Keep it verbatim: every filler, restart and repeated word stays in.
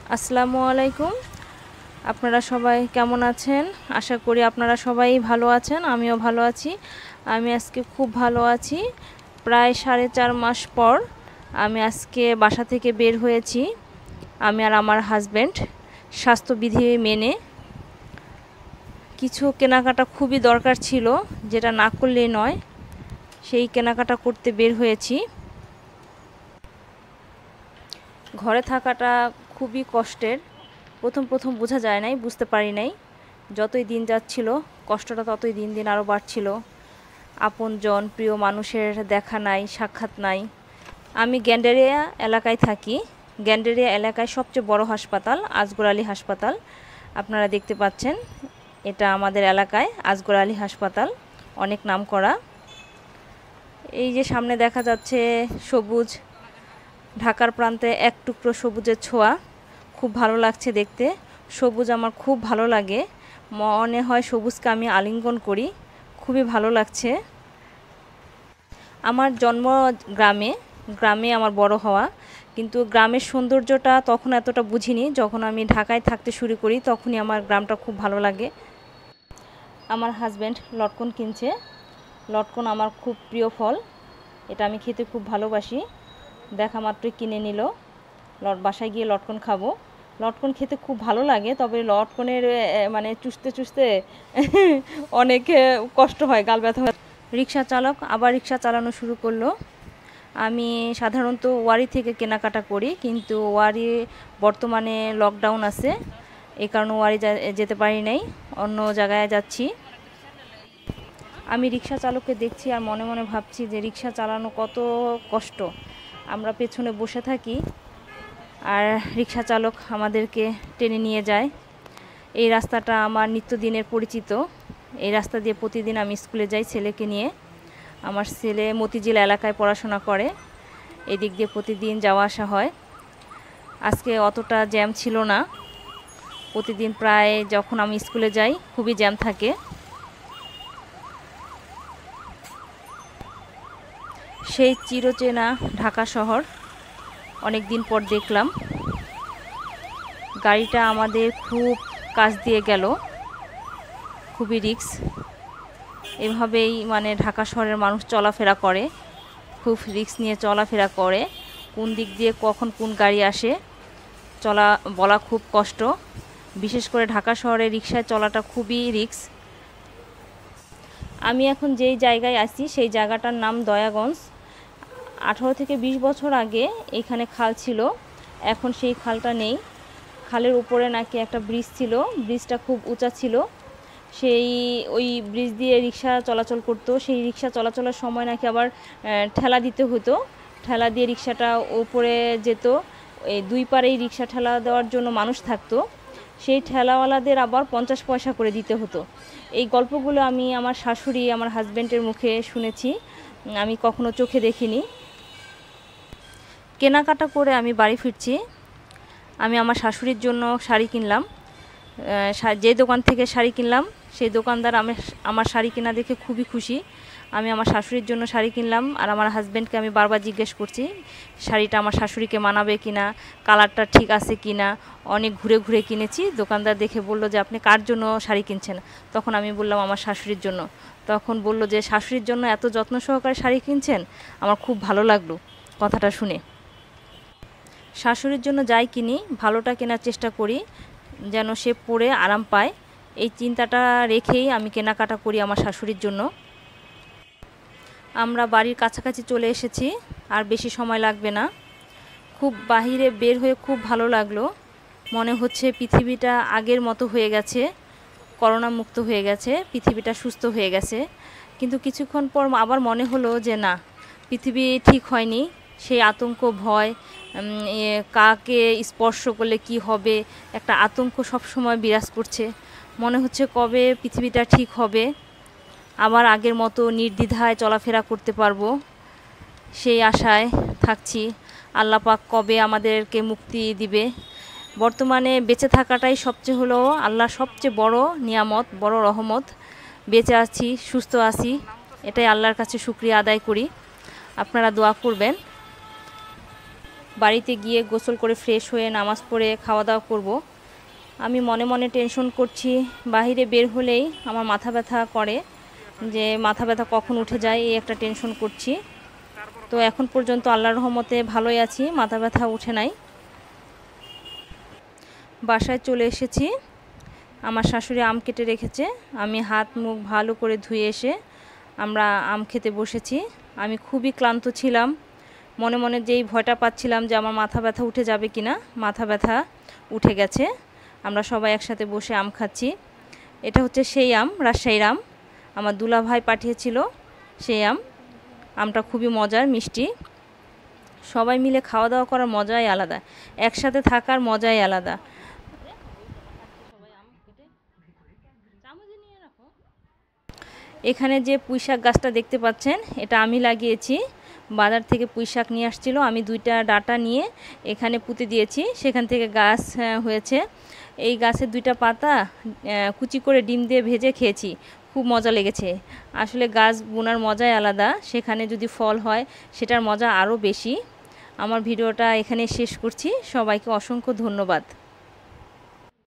আসসালামু আলাইকুম। আপনারা সবাই কেমন আছেন? আশা করি আপনারা সবাই ভালো আছেন, আমিও ভালো আছি। আমি আজকে খুব ভালো আছি। প্রায় সাড়ে চার মাস পর আমি আজকে বাসা থেকে বের হয়েছি, আমি আর আমার হাজব্যান্ড, স্বাস্থ্যবিধি মেনে। কিছু কেনাকাটা খুবই দরকার ছিল, যেটা না করলেই নয়, সেই কেনাকাটা করতে বের হয়েছি। ঘরে থাকাটা খুবই কষ্টের। প্রথম প্রথম বোঝা যায় নাই, বুঝতে পারি নাই। যতই দিন যাচ্ছিল কষ্টটা ততই দিন দিন আরও বাড়ছিল। আপনজন প্রিয় মানুষের দেখা নাই, সাক্ষাৎ নাই। আমি গ্যান্ডারিয়া এলাকায় থাকি। গ্যান্ডারিয়া এলাকায় সবচেয়ে বড় হাসপাতাল আজগর আলী হাসপাতাল, আপনারা দেখতে পাচ্ছেন। এটা আমাদের এলাকায় আজগর আলী হাসপাতাল, অনেক নাম করা। এই যে সামনে দেখা যাচ্ছে সবুজ, ঢাকার প্রান্তে এক টুকরো সবুজের ছোঁয়া, খুব ভালো লাগছে দেখতে। সবুজ আমার খুব ভালো লাগে, মনে হয় সবুজকে আমি আলিঙ্গন করি, খুবই ভালো লাগছে। আমার জন্ম গ্রামে, গ্রামে আমার বড় হওয়া, কিন্তু গ্রামের সৌন্দর্যটা তখন এতটা বুঝিনি। যখন আমি ঢাকায় থাকতে শুরু করি তখনই আমার গ্রামটা খুব ভালো লাগে। আমার হাজব্যান্ড লটকন কিনছে। লটকন আমার খুব প্রিয় ফল, এটা আমি খেতে খুব ভালোবাসি। দেখা মাত্রই কিনে নিল। লট বাসায় গিয়ে লটকন খাবো। লটকন খেতে খুব ভালো লাগে, তবে লটকনের মানে চুষতে চুষতে অনেক কষ্ট হয়, গাল ব্যথা হয়। রিক্সা চালক আবার রিক্সা চালানো শুরু করলো। আমি সাধারণত ওয়ারি থেকে কেনাকাটা করি, কিন্তু ওয়ারি বর্তমানে লকডাউন আছে, এই কারণে ওয়ারি যেতে পারি নাই, অন্য জায়গায় যাচ্ছি। আমি রিক্সা চালককে দেখছি আর মনে মনে ভাবছি যে রিক্সা চালানো কত কষ্ট। আমরা পেছনে বসে থাকি আর রিক্সা চালক আমাদেরকে টেনে নিয়ে যায়। এই রাস্তাটা আমার নিত্যদিনের পরিচিত। এই রাস্তা দিয়ে প্রতিদিন আমি স্কুলে যাই ছেলেকে নিয়ে। আমার ছেলে মতিঝিল এলাকায় পড়াশোনা করে, এদিক দিয়ে প্রতিদিন যাওয়া আসা হয়। আজকে অতটা জ্যাম ছিল না। প্রতিদিন প্রায় যখন আমি স্কুলে যাই খুবই জ্যাম থাকে। সেই চিরচেনা ঢাকা শহর অনেক দিন পর দেখলাম। গাড়িটা আমাদের খুব কাছ দিয়ে গেল, খুবই রিস্ক। এভাবেই মানে ঢাকা শহরের মানুষ চলাফেরা করে, খুব রিস্ক নিয়ে চলাফেরা করে। কোন দিক দিয়ে কখন কোন গাড়ি আসে চলা বলা খুব কষ্ট। বিশেষ করে ঢাকা শহরে রিক্সায় চলাটা খুবই রিস্ক। আমি এখন যেই জায়গায় আছি সেই জায়গাটার নাম দয়াগঞ্জ। আঠারো থেকে বিশ বছর আগে এখানে খাল ছিল, এখন সেই খালটা নেই। খালের উপরে নাকি একটা ব্রিজ ছিল, ব্রিজটা খুব উঁচা ছিল। সেই ওই ব্রিজ দিয়ে রিক্সা চলাচল করতো। সেই রিক্সা চলাচলের সময় নাকি আবার ঠেলা দিতে হতো, ঠেলা দিয়ে রিক্সাটা উপরে যেত। এই দুই পারেই রিক্সা ঠেলা দেওয়ার জন্য মানুষ থাকতো, সেই ঠেলাওয়ালাদের আবার পঞ্চাশ পয়সা করে দিতে হতো। এই গল্পগুলো আমি আমার শাশুড়ি, আমার হাজব্যান্ডের মুখে শুনেছি, আমি কখনো চোখে দেখিনি। কেনাকাটা করে আমি বাড়ি ফিরছি। আমি আমার শাশুড়ির জন্য শাড়ি কিনলাম। যে দোকান থেকে শাড়ি কিনলাম সেই দোকানদার আমি আমার শাড়ি কেনা দেখে খুবই খুশি। আমি আমার শাশুড়ির জন্য শাড়ি কিনলাম আর আমার হাজব্যান্ডকে আমি বারবার জিজ্ঞেস করছি শাড়িটা আমার শাশুড়িকে মানাবে কিনা, কালারটা ঠিক আছে কিনা। অনেক ঘুরে ঘুরে কিনেছি। দোকানদার দেখে বলল যে আপনি কার জন্য শাড়ি কিনছেন? তখন আমি বললাম আমার শাশুড়ির জন্য। তখন বলল যে শাশুড়ির জন্য এত যত্ন সহকারে শাড়ি কিনছেন, আমার খুব ভালো লাগলো কথাটা শুনে। শাশুড়ির জন্য যাই কিনি ভালোটা কেনার চেষ্টা করি, যেন সে পরে আরাম পায়। এই চিন্তাটা রেখেই আমি কেনাকাটা করি আমার শাশুড়ির জন্য। আমরা বাড়ির কাছাকাছি চলে এসেছি, আর বেশি সময় লাগবে না। খুব বাহিরে বের হয়ে খুব ভালো লাগলো। মনে হচ্ছে পৃথিবীটা আগের মতো হয়ে গেছে, করোনা মুক্ত হয়ে গেছে, পৃথিবীটা সুস্থ হয়ে গেছে। কিন্তু কিছুক্ষণ পর আবার মনে হলো যে না, পৃথিবী ঠিক হয়নি। সেই আতঙ্ক, ভয়, কাকে স্পর্শ করলে কি হবে, একটা আতঙ্ক সব সময় বিরাজ করছে। মনে হচ্ছে কবে পৃথিবীটা ঠিক হবে, আবার আগের মতো নির্দ্বিধায় চলাফেরা করতে পারবো, সেই আশায় থাকছি। আল্লাহ পাক কবে আমাদেরকে মুক্তি দিবে। বর্তমানে বেঁচে থাকাটাই সবচেয়ে হলো আল্লাহর সবচেয়ে বড় নিয়ামত, বড় রহমত। বেঁচে আছি, সুস্থ আছি, এটাই আল্লাহর কাছে শুকরিয়া আদায় করি। আপনারা দোয়া করবেন। বাড়িতে গিয়ে গোসল করে ফ্রেশ হয়ে নামাজ পড়ে খাওয়া দাওয়া করব। আমি মনে মনে টেনশন করছি, বাইরে বের হলেই আমার মাথা ব্যথা করে, যে মাথা ব্যথা কখন উঠে যায় এই একটা টেনশন করছি। তো এখন পর্যন্ত আল্লাহর রহমতে ভালোই আছি, মাথা ব্যথা উঠে নাই। বাসায় চলে এসেছি, আমার শাশুড়ি আম কেটে রেখেছে, আমি হাত মুখ ভালো করে ধুয়ে এসে আমরা আম খেতে বসেছি। আমি খুবই ক্লান্ত ছিলাম, মনে মনে যেই ভয়টা পাচ্ছিলাম যে আমার মাথা ব্যথা উঠে যাবে কিনা, মাথা ব্যথা উঠে গেছে। আমরা সবাই একসাথে বসে আম খাচ্ছি। এটা হচ্ছে সেই আম, রাজশাহীর আম, আমার দুলা ভাই পাঠিয়েছিল সেই আম। আমটা খুবই মজার, মিষ্টি। সবাই মিলে খাওয়া দাওয়া করার মজাই আলাদা, একসাথে থাকার মজাই আলাদা। এখানে যে পুঁইশাক গাছটা দেখতে পাচ্ছেন, এটা আমি লাগিয়েছি। বাজার থেকে পুঁইশাক নিয়ে আসছিল, আমি দুইটা ডাটা নিয়ে এখানে পুঁতে দিয়েছি, সেখান থেকে গাছ হয়েছে। এই গাছের দুইটা পাতা কুচি করে ডিম দিয়ে ভেজে খেয়েছি, খুব মজা লেগেছে। আসলে গাছ বোনার মজাই আলাদা, সেখানে যদি ফল হয় সেটার মজা আরও বেশি। আমার ভিডিওটা এখানে শেষ করছি, সবাইকে অসংখ্য ধন্যবাদ।